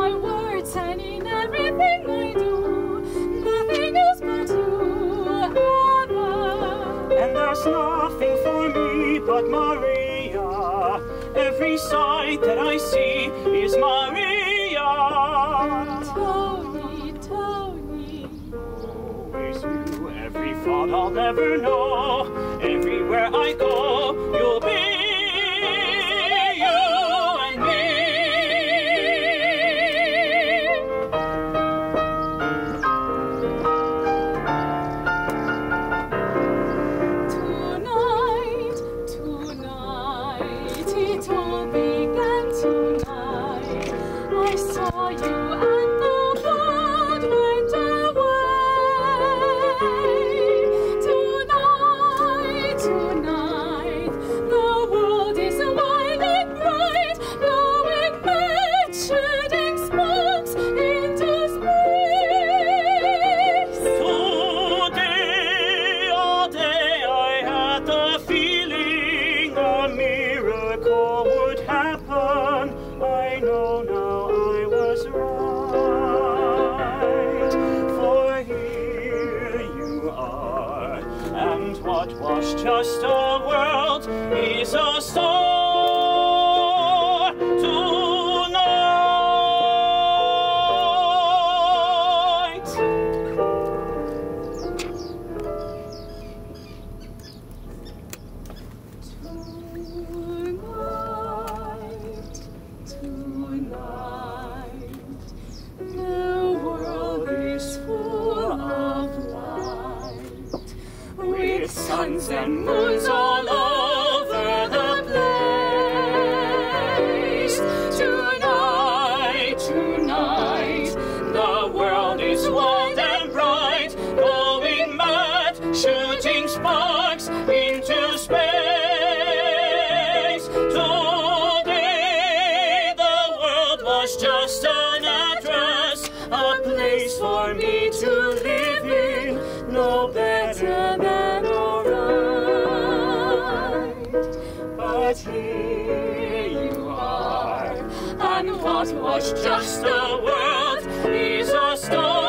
my words and in everything I do. Nothing else but you, ever. And there's nothing for me but Maria. Every sight that I see is Maria. Tony, Tony. Always you, every thought I'll ever know. Everywhere I go, you'll be you and me. Tonight, tonight, it all began tonight. I saw you and the world went away. Tonight, tonight, the world is wide and bright, blowing mad shooting sparks into space. Today, all day, I had the feeling a miracle would happen. I know now I was right, for here you are, and what was just a world is a star tonight. Tonight, the world is full of light, with suns and moons all over the place. Tonight, tonight, the world is wide and bright, going mad, shooting sparks into space. Today, the world was just an address, a place for me to live in, no better than alright. But here you are, and what was just a world is a star.